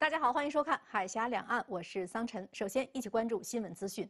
大家好，欢迎收看《海峡两岸》，我是桑晨。首先，一起关注新闻资讯。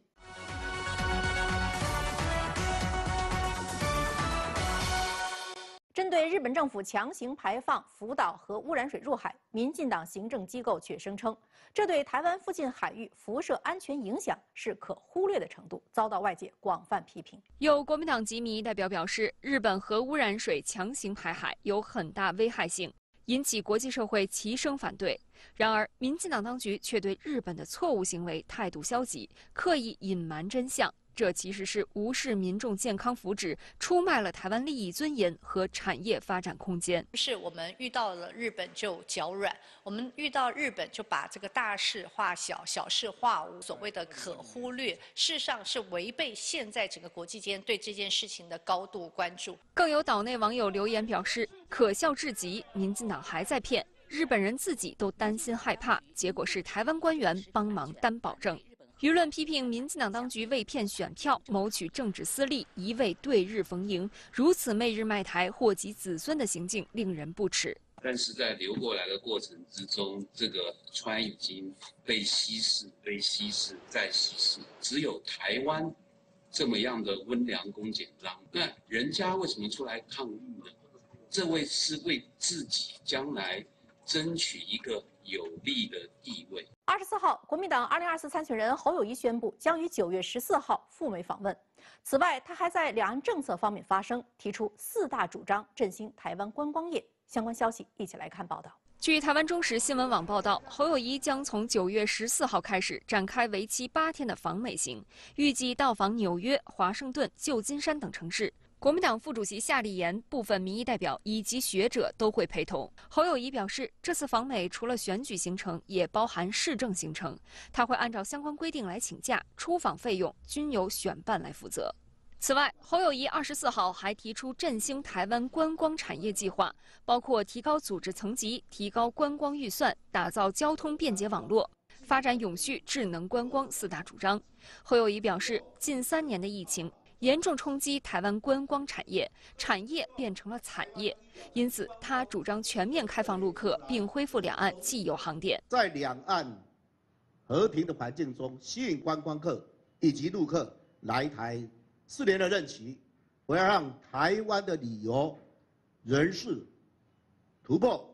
针对日本政府强行排放福岛核污染水入海，民进党行政机构却声称，这对台湾附近海域辐射安全影响是可忽略的程度，遭到外界广泛批评。 有国民党籍民意代表表示，日本核污染水强行排海有很大危害性，引起国际社会齐声反对。然而，民进党当局却对日本的错误行为态度消极，刻意隐瞒真相。这其实是无视民众健康福祉，出卖了台湾利益尊严和产业发展空间。 是我们遇到了日本就脚软，我们遇到日本就把这个大事化小，小事化无，所谓的可忽略，事实上是违背现在整个国际间对这件事情的高度关注。 更有岛内网友留言表示，可笑至极，民进党还在骗，日本人自己都担心害怕，结果是台湾官员帮忙担保证。舆论批评民进党当局为骗选票，谋取政治私利，一味对日逢迎，如此媚日卖台、祸及子孙的行径令人不齿。 但是在流过来的过程之中，这个船已经被稀释、被稀释、再稀释，只有台湾这么样的温良恭俭让，那人家为什么出来抗议呢？这位是为自己将来争取一个有利的地位。 24号，国民党2024参选人侯友宜宣布，将于9月14号赴美访问。此外，他还在两岸政策方面发声，提出4大主张振兴台湾观光业。相关消息，一起来看报道。 据台湾中时新闻网报道，侯友宜将从9月14号开始展开为期8天的访美行，预计到访纽约、华盛顿、旧金山等城市。国民党副主席夏立言、部分民意代表以及学者都会陪同。侯友宜表示，这次访美除了选举行程，也包含市政行程，他会按照相关规定来请假，出访费用均由选办来负责。此外，侯友宜24号还提出振兴台湾观光产业计划，包括提高组织层级、提高观光预算、打造交通便捷网络、发展永续智能观光4大主张。侯友宜表示，近3年的疫情严重冲击台湾观光产业，产业变成了产业，因此他主张全面开放陆客，并恢复两岸既有航点。 在两岸和平的环境中，吸引观光客以及陆客来台4年的任期，我要让台湾的旅游人次突破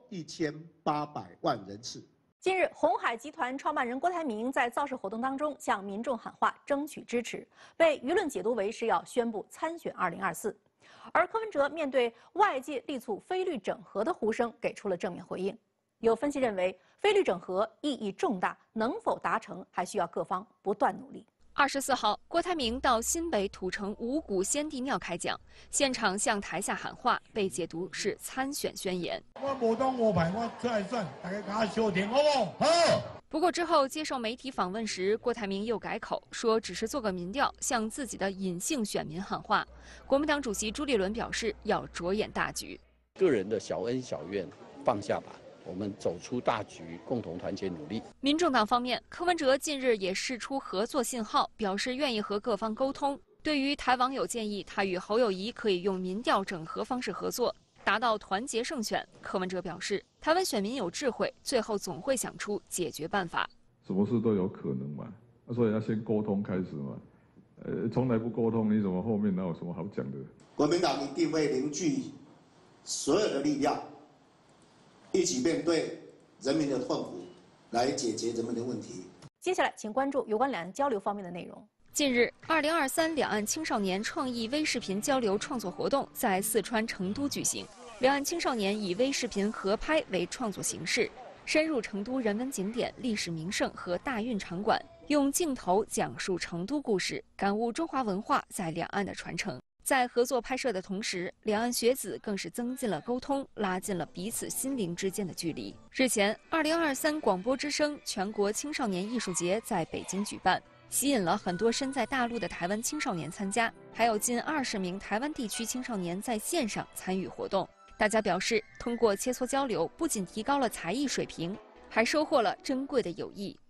1800万人次。 近日，鸿海集团创办人郭台铭在造势活动当中向民众喊话，争取支持，被舆论解读为是要宣布参选2024。而柯文哲面对外界力促非绿整合的呼声，给出了正面回应。有分析认为，非绿整合意义重大，能否达成还需要各方不断努力。 24号，郭台铭到新北土城五股先帝庙开讲，现场向台下喊话，被解读是参选宣言。 我无当5牌，我再选，大家给我收听好不好？好。 不过之后接受媒体访问时，郭台铭又改口，说只是做个民调，向自己的隐性选民喊话。国民党主席朱立伦表示，要着眼大局， 个人的小恩小怨放下吧。我们走出大局，共同团结努力。 民众党方面，柯文哲近日也释出合作信号，表示愿意和各方沟通。对于台网友建议他与侯友宜可以用民调整合方式合作，达到团结胜选，柯文哲表示，台湾选民有智慧，最后总会想出解决办法。 什么事都有可能嘛，所以要先沟通开始嘛。从来不沟通，你怎么后面哪有什么好讲的？ 国民党一定会凝聚所有的力量，一起面对人民的痛苦，来解决人民的问题。 接下来，请关注有关两岸交流方面的内容。 近日，2023两岸青少年创意微视频交流创作活动在四川成都举行。两岸青少年以微视频合拍为创作形式，深入成都人文景点、历史名胜和大运场馆，用镜头讲述成都故事，感悟中华文化在两岸的传承。在合作拍摄的同时，两岸学子更是增进了沟通，拉近了彼此心灵之间的距离。日前，2023广播之声全国青少年艺术节在北京举办，吸引了很多身在大陆的台湾青少年参加，还有近20名台湾地区青少年在线上参与活动。大家表示，通过切磋交流，不仅提高了才艺水平，还收获了珍贵的友谊。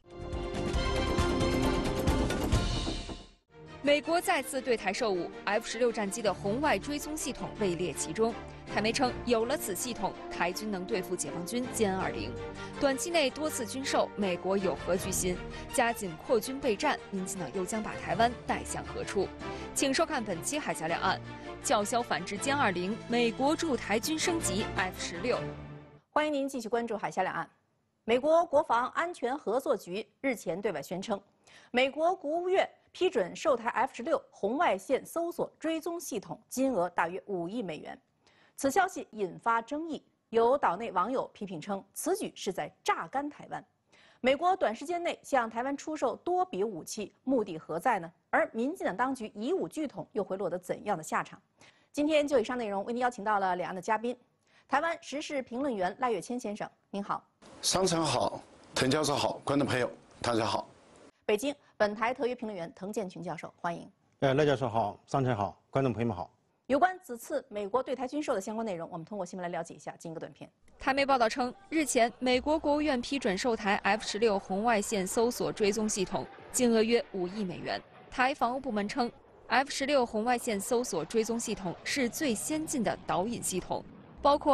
美国再次对台售武 F-16战机的红外追踪系统位列其中。 台媒称，有了此系统，台军能对付解放军歼20。短期内多次军售，美国有何居心？加紧扩军备战，民进党又将把台湾带向何处？请收看本期《海峡两岸》，叫嚣反制歼20，美国驻台军升级 F-16。 欢迎您继续关注《海峡两岸》。美国国防安全合作局日前对外宣称，美国国务院批准售台 F-16红外线搜索追踪系统，金额大约5亿美元。此消息引发争议，有岛内网友批评称，此举是在榨干台湾。美国短时间内向台湾出售多笔武器，目的何在呢？而民进党当局以武拒统，又会落得怎样的下场？今天就以上内容为您邀请到了两岸的嘉宾，台湾时事评论员赖岳谦先生，您好。 商场好，滕教授好，观众朋友大家好。 北京本台特约评论员滕建群教授，欢迎。 赖教授好，商晨好，观众朋友们好。 有关此次美国对台军售的相关内容，我们通过新闻来了解一下。进一个短片。 台媒报道称，日前美国国务院批准售台 F-16红外线搜索追踪系统，金额约5亿美元。台防务部门称 ，F-16红外线搜索追踪系统是最先进的导引系统，包括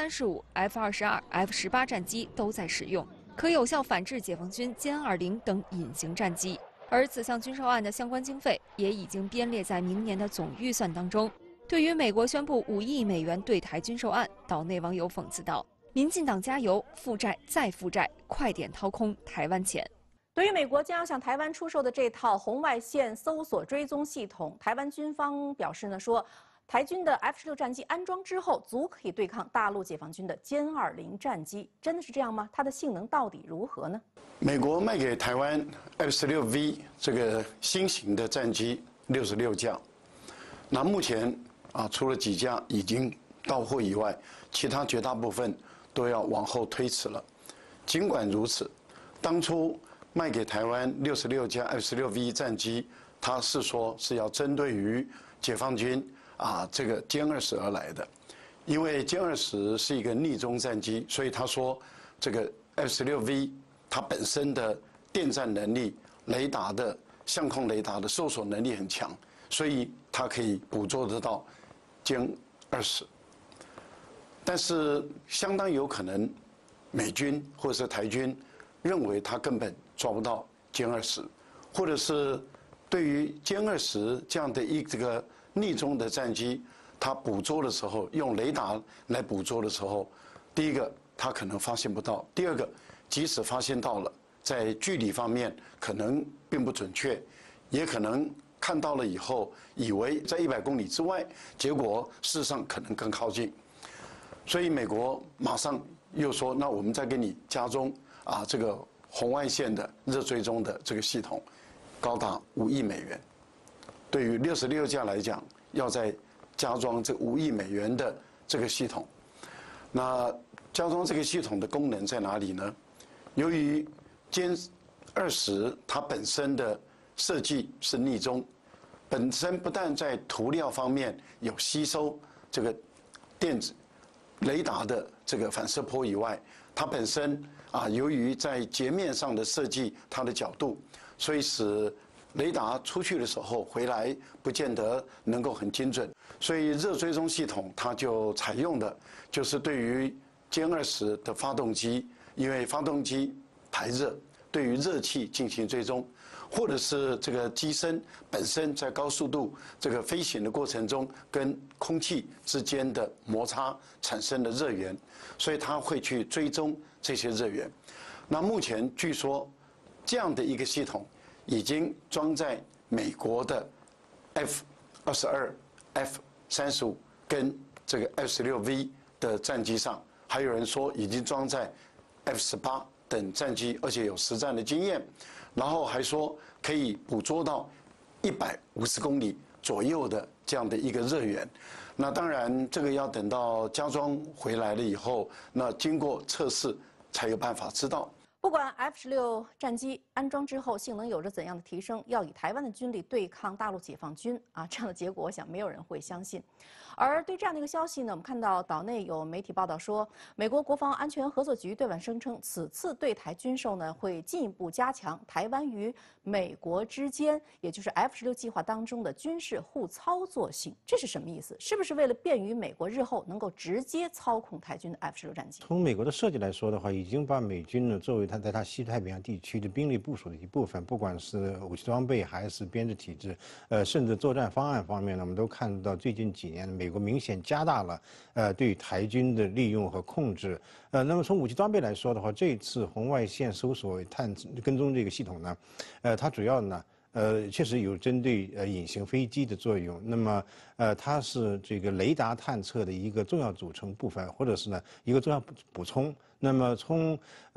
F-35、F-22、F-18战机都在使用，可有效反制解放军歼20等隐形战机。而此项军售案的相关经费也已经编列在明年的总预算当中。对于美国宣布5亿美元对台军售案，岛内网友讽刺道：“民进党加油，负债再负债，快点掏空台湾钱。” 对于美国将要向台湾出售的这套红外线搜索追踪系统，台湾军方表示说，台军的 F-16战机安装之后，足可以对抗大陆解放军的歼20战机。真的是这样吗？它的性能到底如何呢？ 美国卖给台湾 F-16V 这个新型的战机66架，那目前除了几架已经到货以外，其他绝大部分都要往后推迟了。尽管如此，当初卖给台湾66架 F-16V 战机，它是说是要针对于解放军这个歼20而来的，因为歼20是一个逆中战机，所以他说这个 F-16V 它本身的电战能力、雷达的相控雷达的搜索能力很强，所以它可以捕捉得到歼20。但是相当有可能美军或者是台军认为它根本抓不到歼20，或者是对于歼20这样的这个逆中的战机，它捕捉的时候用雷达来捕捉的时候，第一个它可能发现不到，第二个即使发现到了，在距离方面可能并不准确，也可能看到了以后以为在100公里之外，结果事实上可能更靠近。所以美国马上又说，那我们再给你加装这个红外线的热追踪的这个系统，高达5亿美元。对于66架来讲，要再加装这5亿美元的这个系统，那加装这个系统的功能在哪里呢？由于歼20它本身的设计是逆中，本身不但在涂料方面有吸收这个电子雷达的这个反射波以外，它本身由于在截面上的设计它的角度，所以使雷达出去的时候回来不见得能够很精准，所以热追踪系统它就采用的就是对于歼20的发动机，因为发动机排热，对于热气进行追踪，或者是这个机身本身在高速度这个飞行的过程中跟空气之间的摩擦产生的热源，所以它会去追踪这些热源。那目前据说这样的一个系统已经装在美国的 F-22、F-35跟这个 F-16V 的战机上，还有人说已经装在 F-18等战机，而且有实战的经验。然后还说可以捕捉到150公里左右的这样的一个热源。那当然，这个要等到加装回来了以后，那经过测试才有办法知道。 不管 F-16战机安装之后性能有着怎样的提升，要以台湾的军力对抗大陆解放军啊，这样的结果，我想没有人会相信。而对这样的一个消息呢，我们看到岛内有媒体报道说，美国国防安全合作局对外声称，此次对台军售呢会进一步加强台湾与美国之间，也就是 F-16计划当中的军事互操作性。这是什么意思？是不是为了便于美国日后能够直接操控台军的 F-16战机？ 从美国的设计来说的话，已经把美军呢作为它在它西太平洋地区的兵力部署的一部分，不管是武器装备还是编制体制，甚至作战方案方面呢，我们都看到最近几年美国明显加大了对台军的利用和控制。那么从武器装备来说的话，这次红外线搜索跟踪这个系统呢，它主要呢。确实有针对隐形飞机的作用。那么，它是这个雷达探测的一个重要组成部分，或者是呢一个重要补充。那么从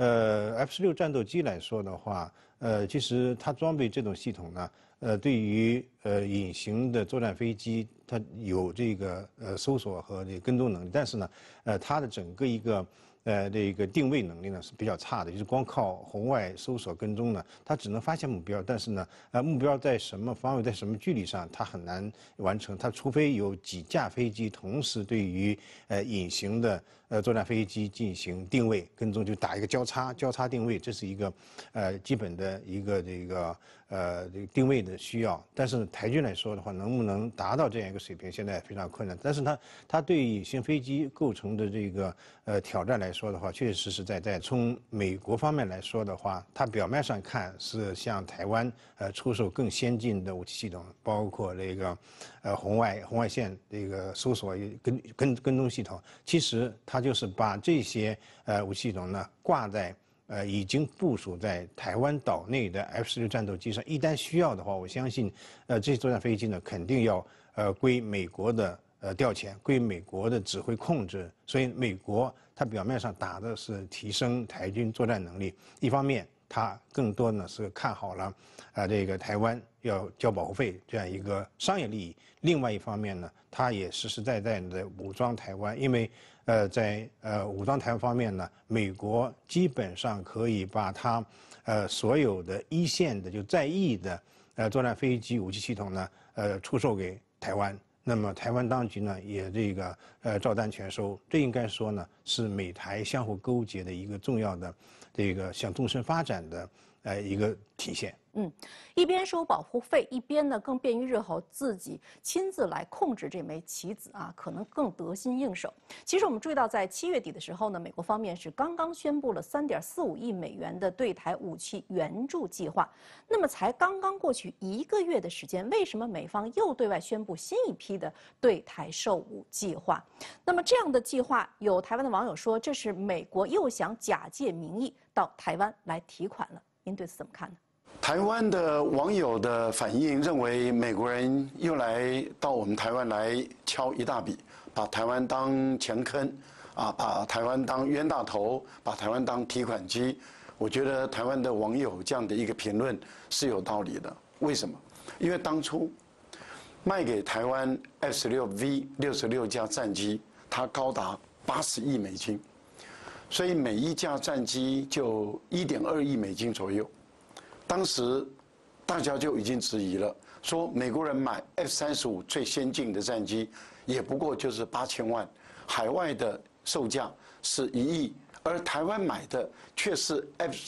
F-16战斗机来说的话，其实它装备这种系统呢，对于隐形的作战飞机，它有这个搜索和这个跟踪能力，但是呢，它的整个一个这个定位能力呢是比较差的，就是光靠红外搜索跟踪呢，它只能发现目标，但是呢，目标在什么方位，在什么距离上，它很难完成。它除非有几架飞机同时对于隐形的作战飞机进行定位跟踪，就打一个交叉定位，这是一个基本的一个这个定位的需要。但是台军来说的话，能不能达到这样一个水平，现在非常困难。但是它对隐形飞机构成的这个挑战来说的话，确实实在在。从美国方面来说的话，它表面上看是向台湾出售更先进的武器系统，包括这个红外线这个搜索跟踪系统。其实它就是把这些武器系统呢挂在已经部署在台湾岛内的 F-16战斗机上。一旦需要的话，我相信这些作战飞机呢肯定要归美国的调遣，归美国的指挥控制。所以美国它表面上打的是提升台军作战能力，一方面它更多呢是看好了这个台湾要交保护费这样一个商业利益，另外一方面呢，它也实实在在的武装台湾，因为在武装台湾方面呢，美国基本上可以把它所有的一线的就在役的作战飞机武器系统呢出售给台湾。那么台湾当局呢也这个照单全收，这应该说呢是美台相互勾结的一个重要的这个向纵深发展的一个体现。 一边收保护费，一边呢更便于日后自己亲自来控制这枚棋子啊，可能更得心应手。其实我们注意到，在7月底的时候呢，美国方面是刚刚宣布了3.45亿美元的对台武器援助计划。那么才刚刚过去1个月的时间，为什么美方又对外宣布新一批的对台售武计划？那么这样的计划，有台湾的网友说，这是美国又想假借民意到台湾来提款了。您对此怎么看呢？ 台湾的网友的反应认为，美国人又来到我们台湾来敲一大笔，把台湾当钱坑，把台湾当冤大头，把台湾当提款机。我觉得台湾的网友这样的一个评论是有道理的。为什么？因为当初卖给台湾 F-16V 66架战机，它高达80亿美金，所以每一架战机就1.2亿美金左右。当时大家就已经质疑了，说美国人买 F-35最先进的战机，也不过就是8000万，海外的售价是1亿，而台湾买的却是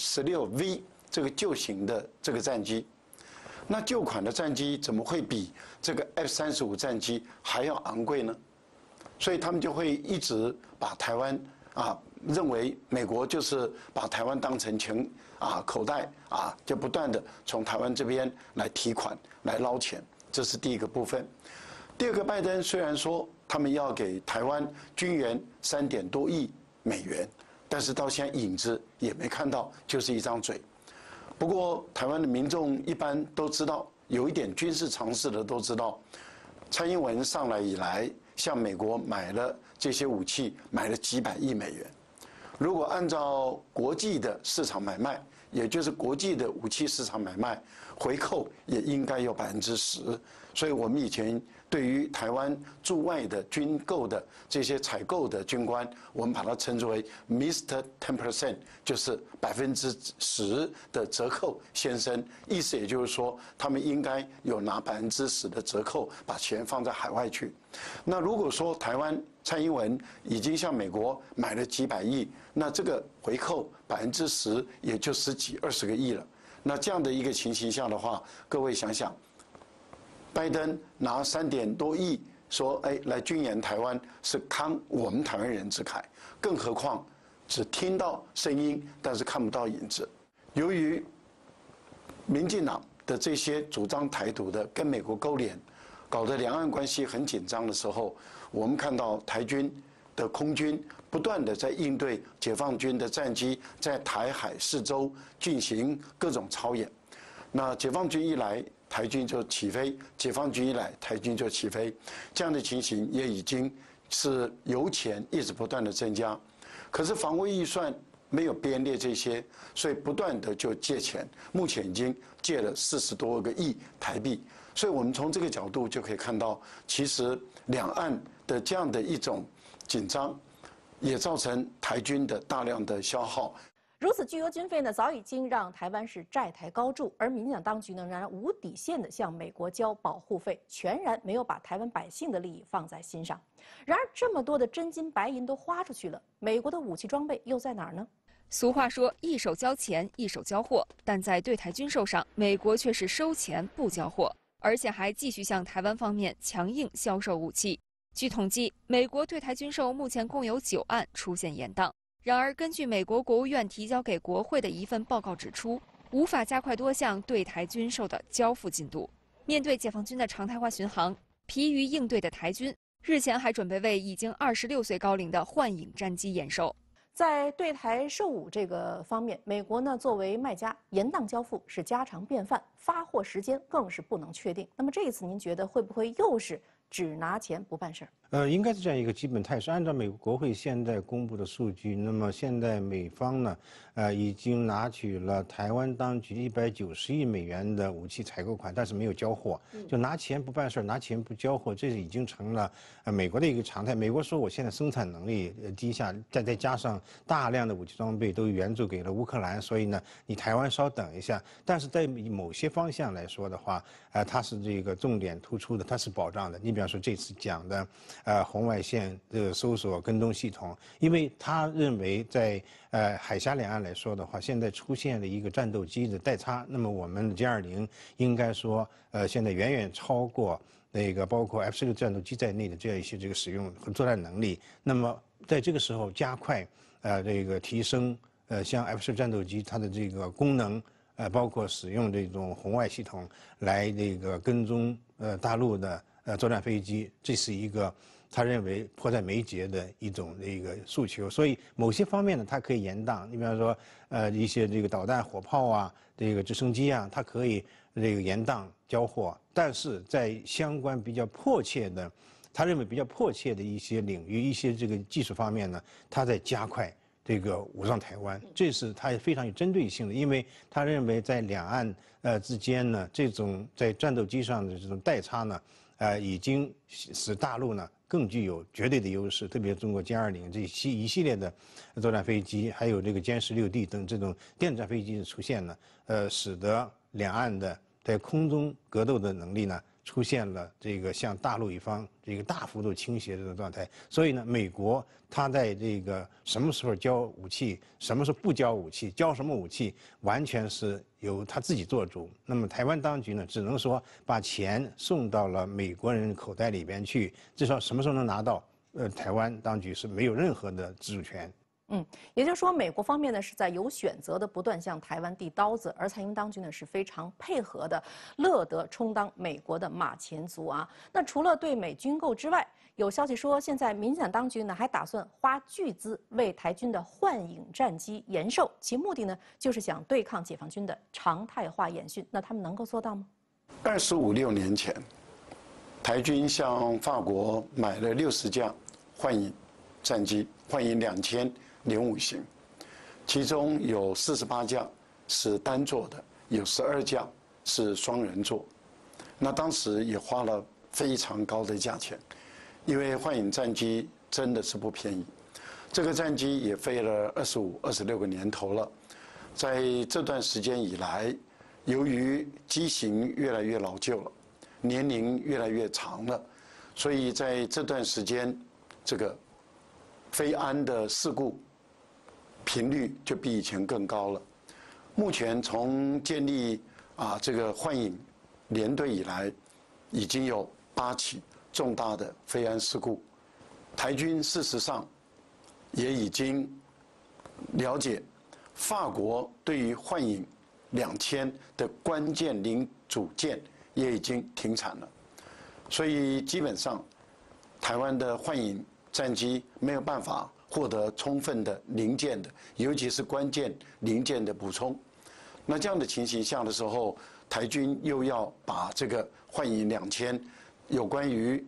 F-16V 这个旧型的这个战机。那旧款的战机怎么会比这个 F-35战机还要昂贵呢？所以他们就会一直把台湾认为美国就是把台湾当成钱口袋就不断的从台湾这边来提款来捞钱，这是第一个部分。第二个，拜登虽然说他们要给台湾军援3.多亿美元，但是到现在影子也没看到，就是一张嘴。不过台湾的民众一般都知道，有一点军事常识的都知道，蔡英文上来以来向美国买了这些武器，买了几百亿美元。 如果按照国际的市场买卖，也就是国际的武器市场买卖，回扣也应该有10%。所以我们以前对于台湾驻外的军购的这些采购的军官，我们把它称之为 Mr. 10%，就是10%的折扣先生。意思也就是说，他们应该有拿10%的折扣，把钱放在海外去。那如果说台湾蔡英文已经向美国买了几百亿，那这个回扣10%也就10几20个亿了。那这样的一个情形下的话，各位想想，拜登拿3点多亿说，来军援台湾是慷我们台湾人之慨，更何况只听到声音，但是看不到影子。由于民进党的这些主张台独的跟美国勾连，搞得两岸关系很紧张的时候，我们看到台军的空军不断的在应对解放军的战机在台海四周进行各种操演。那解放军一来，台军就起飞；解放军一来，台军就起飞。这样的情形也已经是由钱一直不断的增加。可是防卫预算没有编列这些，所以不断的就借钱，目前已经借了40多个亿台币。所以我们从这个角度就可以看到，其实两岸的这样的一种紧张，也造成台军的大量的消耗。 如此巨额军费呢，早已经让台湾是债台高筑，而民进党当局呢，仍然无底线的向美国交保护费，全然没有把台湾百姓的利益放在心上。然而，这么多的真金白银都花出去了，美国的武器装备又在哪儿呢？ 俗话说，一手交钱，一手交货，但在对台军售上，美国却是收钱不交货，而且还继续向台湾方面强硬销售武器。据统计，美国对台军售目前共有9案出现延宕。然而，根据美国国务院提交给国会的一份报告指出，无法加快多项对台军售的交付进度。面对解放军的常态化巡航，疲于应对的台军日前还准备为已经26岁高龄的幻影战机验售。 在对台售武这个方面，美国呢作为卖家，延宕交付是家常便饭，发货时间更是不能确定。那么这一次，您觉得会不会又是只拿钱不办事儿？ 应该是这样一个基本态势。按照美国国会现在公布的数据，那么现在美方呢，已经拿取了台湾当局190亿美元的武器采购款，但是没有交货，就拿钱不办事儿，拿钱不交货，这已经成了美国的一个常态。美国说我现在生产能力低下，再加上大量的武器装备都援助给了乌克兰，所以呢，你台湾稍等一下。但是在某些方向来说的话，它是这个重点突出的，它是保障的。你比方说这次讲的。红外线的搜索跟踪系统，因为他认为在海峡两岸来说的话，现在出现了一个战斗机的代差，那么我们的歼20应该说现在远远超过那个包括 F-16战斗机在内的这样一些这个使用和作战能力。那么在这个时候加快这个提升像 F-16战斗机它的这个功能，包括使用这种红外系统来这个跟踪大陆的作战飞机，这是一个他认为迫在眉睫的一种这个诉求。所以某些方面呢，它可以延宕。你比方说一些这个导弹、火炮啊，这个直升机啊，它可以这个延宕交货。但是在相关比较迫切的，他认为比较迫切的一些领域、一些这个技术方面呢，他在加快这个武装台湾，这是他非常有针对性的，因为他认为在两岸之间呢，这种在战斗机上的这种代差呢，已经使大陆呢更具有绝对的优势，特别中国歼20这一系列的作战飞机，还有这个歼16D等这种电子战飞机的出现呢，使得两岸的在空中格斗的能力呢出现了这个向大陆一方这个大幅度倾斜的这种状态。所以呢，美国它在这个什么时候交武器，什么时候不交武器，交什么武器，完全是由他自己做主。那么台湾当局呢，只能说把钱送到了美国人口袋里边去，至少什么时候能拿到，台湾当局是没有任何的自主权。 也就是说，美国方面呢是在有选择的不断向台湾递刀子，而蔡英文当局呢是非常配合的，乐得充当美国的马前卒啊。那除了对美军购之外，有消息说，现在民进党当局呢还打算花巨资为台军的幻影战机延寿，其目的呢就是想对抗解放军的常态化演训。那他们能够做到吗 ？25、26年前，台军向法国买了60架幻影战机，幻影2000 连五型，其中有48架是单座的，有12架是双人座。那当时也花了非常高的价钱，因为幻影战机真的是不便宜。这个战机也飞了25、26个年头了，在这段时间以来，由于机型越来越老旧了，年龄越来越长了，所以在这段时间，这个飞安的事故频率就比以前更高了。目前从建立这个幻影联队以来，已经有8起重大的飞安事故。台军事实上也已经了解，法国对于幻影2000的关键零组件也已经停产了，所以基本上台湾的幻影战机没有办法获得充分的零件的，尤其是关键零件的补充。那这样的情形下的时候，台军又要把这个幻影2000有关于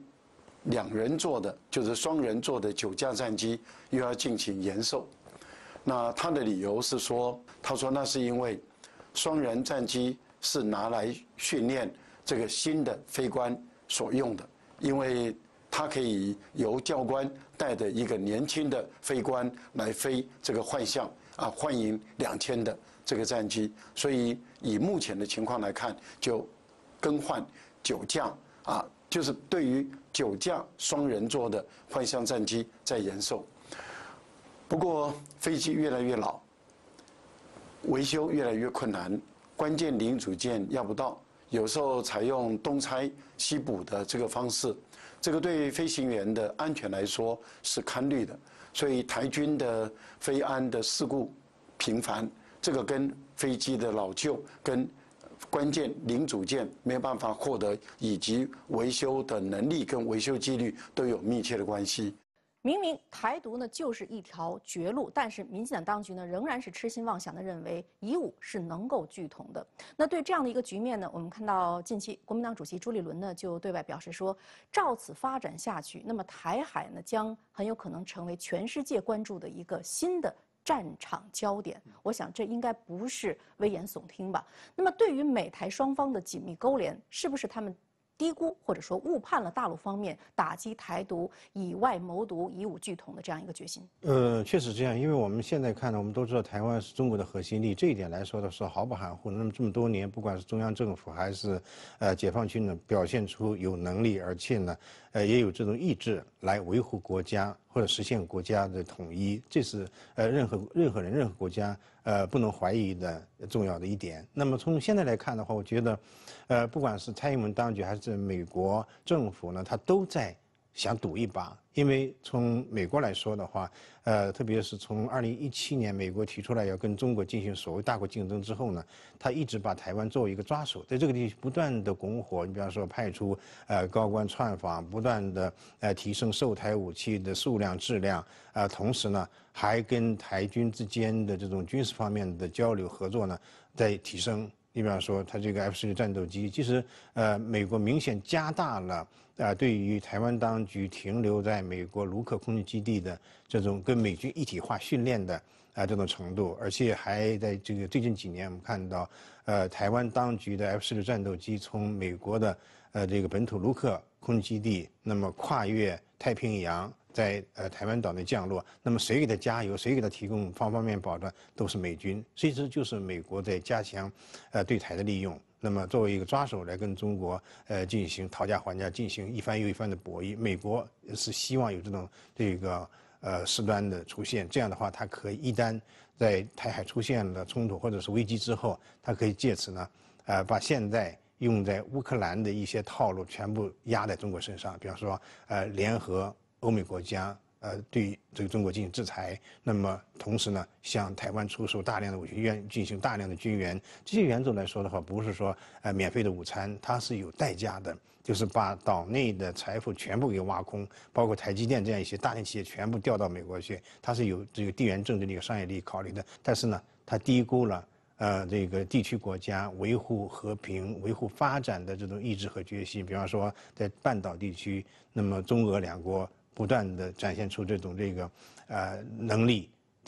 2人座的，就是双人座的9架战机又要进行延寿。那他的理由是说，他说那是因为双人战机是拿来训练这个新的飞官所用的，因为他可以由教官带着一个年轻的飞官来飞这个幻影2000的这个战机，所以以目前的情况来看，就更换9架就是对于9架双人座的幻象战机在延寿。不过飞机越来越老，维修越来越困难，关键零组件要不到，有时候采用东拆西补的这个方式，这个对飞行员的安全来说是堪虑的。所以台军的飞安的事故频繁，这个跟飞机的老旧跟关键零组件没有办法获得，以及维修的能力跟维修几率都有密切的关系。 明明台独呢就是一条绝路，但是民进党当局呢仍然是痴心妄想的认为以武是能够拒统的。那对这样的一个局面呢，我们看到近期国民党主席朱立伦呢就对外表示说，照此发展下去，那么台海呢将很有可能成为全世界关注的一个新的战场焦点。我想这应该不是危言耸听吧。那么对于美台双方的紧密勾连，是不是他们低估或者说误判了大陆方面打击台独、以外谋独、以武拒统的这样一个决心？ 确实这样，因为我们现在看呢，我们都知道台湾是中国的核心力，这一点来说的是毫不含糊。那么这么多年，不管是中央政府还是解放军呢，表现出有能力，而且呢，也有这种意志来维护国家或者实现国家的统一，这是任何人、任何国家不能怀疑的重要的一点。那么从现在来看的话，我觉得，不管是蔡英文当局还是美国政府呢，他都在想赌一把。因为从美国来说的话，特别是从2017年美国提出来要跟中国进行所谓大国竞争之后呢，他一直把台湾作为一个抓手，在这个地区不断的拱火。你比方说派出高官窜访，不断的提升售台武器的数量质量，同时呢还跟台军之间的这种军事方面的交流合作呢在提升。你比方说，它这个 F-16战斗机，其实美国明显加大了对于台湾当局停留在美国卢克空军基地的这种跟美军一体化训练的这种程度，而且还在这个最近几年，我们看到台湾当局的 F-16战斗机从美国的这个本土卢克空军基地，那么跨越太平洋，在台湾岛内降落，那么谁给他加油，谁给他提供方方面面保障，都是美军。其实就是美国在加强对台的利用，那么作为一个抓手来跟中国进行讨价还价，进行一番又一番的博弈。美国是希望有这个事端的出现，这样的话，它可以一旦在台海出现了冲突或者是危机之后，它可以借此呢把现在用在乌克兰的一些套路全部压在中国身上，比方说联合欧美国家对这个中国进行制裁，那么同时呢向台湾出售大量的武器，进行大量的军援。这些援助来说的话，不是说免费的午餐，它是有代价的，就是把岛内的财富全部给挖空，包括台积电这样一些大型企业全部调到美国去，它是有这个地缘政治的一个商业利益考虑的。但是呢，它低估了这个地区国家维护和平、维护发展的这种意志和决心。比方说，在半岛地区，那么中俄两国不断的展现出这个能力，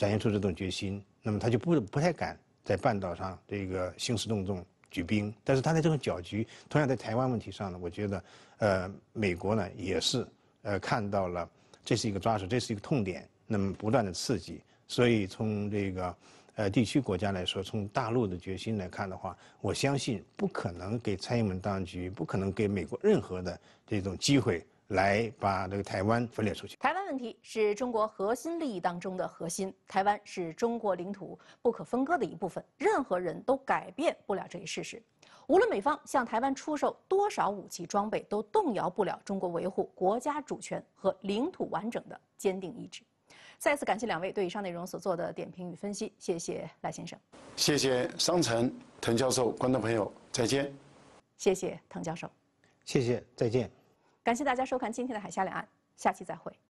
展现出这种决心，那么他就不太敢在半岛上这个兴师动众举兵。但是他在这种搅局，同样在台湾问题上呢，我觉得美国呢也是看到了这是一个抓手，这是一个痛点，那么不断的刺激。所以从这个地区国家来说，从大陆的决心来看的话，我相信不可能给蔡英文当局，不可能给美国任何的这种机会来把这个台湾分裂出去。 台湾问题是中国核心利益当中的核心，台湾是中国领土不可分割的一部分，任何人都改变不了这一事实。无论美方向台湾出售多少武器装备，都动摇不了中国维护国家主权和领土完整的坚定意志。再次感谢两位对以上内容所做的点评与分析，谢谢赖先生， 谢谢商城、滕教授，观众朋友再见。 谢谢滕教授， 谢谢，再见。 感谢大家收看今天的海峡两岸，下期再会。